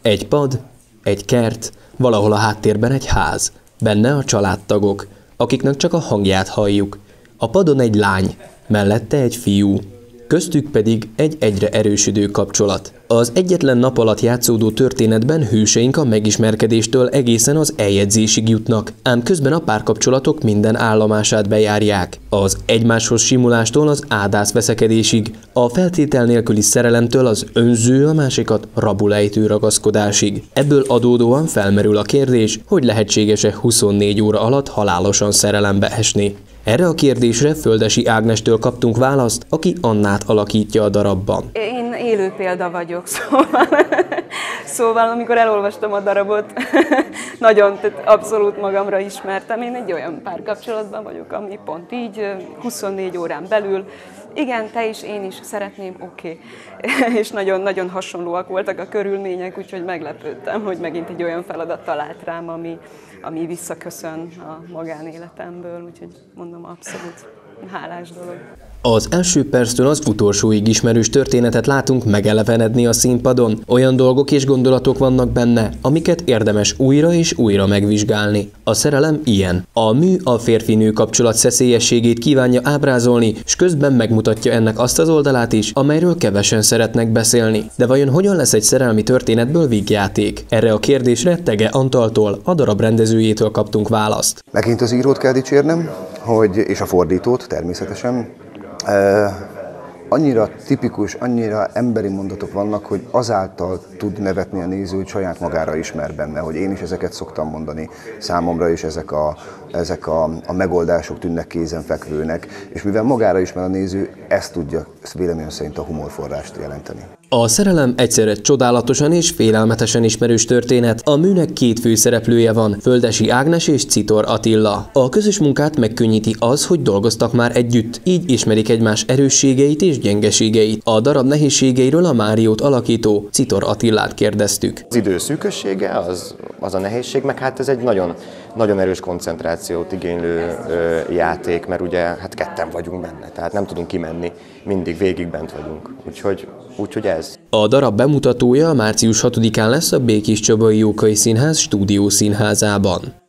Egy pad, egy kert, valahol a háttérben egy ház. Benne a családtagok, akiknek csak a hangját halljuk. A padon egy lány, mellette egy fiú. Köztük pedig egy egyre erősödő kapcsolat. Az egyetlen nap alatt játszódó történetben hőseink a megismerkedéstől egészen az eljegyzésig jutnak, ám közben a párkapcsolatok minden állomását bejárják. Az egymáshoz simulástól az ádászveszekedésig, a feltétel nélküli szerelemtől az önző, a másikat rabul ejtő ragaszkodásig. Ebből adódóan felmerül a kérdés, hogy lehetséges-e 24 óra alatt halálosan szerelembe esni. Erre a kérdésre Földessy Ágnestől kaptunk választ, aki Annát alakítja a darabban. Én élő példa vagyok, szóval amikor elolvastam a darabot, tehát abszolút magamra ismertem. Én egy olyan párkapcsolatban vagyok, ami pont így, 24 órán belül, igen, te is, én is szeretném, oké. És nagyon-nagyon hasonlóak voltak a körülmények, úgyhogy meglepődtem, hogy megint egy olyan feladat talált rám, ami visszaköszön a magánéletemből, úgyhogy mondom, abszolút hálás dolog. Az első perctől az utolsóig ismerős történetet látunk megelevenedni a színpadon. Olyan dolgok és gondolatok vannak benne, amiket érdemes újra és újra megvizsgálni. A szerelem ilyen. A mű a férfi-nő kapcsolat szeszélyességét kívánja ábrázolni, s közben megmutatja ennek azt az oldalát is, amelyről kevesen szeretnek beszélni. De vajon hogyan lesz egy szerelmi történetből vígjáték? Erre a kérdésre Thege Antaltól, a darab rendezőjétől kaptunk választ. Megint az írót kell dicsérnem, és a fordítót természetesen. Annyira tipikus, annyira emberi mondatok vannak, hogy azáltal tud nevetni a néző, hogy saját magára ismer benne, hogy én is ezeket szoktam mondani, számomra is ezek a megoldások tűnnek kézenfekvőnek, és mivel magára ismer a néző, ezt tudja véleményem szerint a humorforrást jelenteni. A szerelem egyszerre csodálatosan és félelmetesen ismerős történet. A műnek két főszereplője van, Földessy Ágnes és Czitor Attila. A közös munkát megkönnyíti az, hogy dolgoztak már együtt, így ismerik egymás erősségeit és gyengeségeit. A darab nehézségeiről a Máriót alakító Czitor Attilát kérdeztük. Az idő szűkössége, az a nehézség, meg hát ez egy nagyon, nagyon erős koncentrációt igénylő játék, mert ugye hát ketten vagyunk benne, tehát nem tudunk kimenni, mindig végig bent vagyunk, úgyhogy ez. A darab bemutatója március 6-án lesz a Békéscsabai Jókai Színház stúdiószínházában.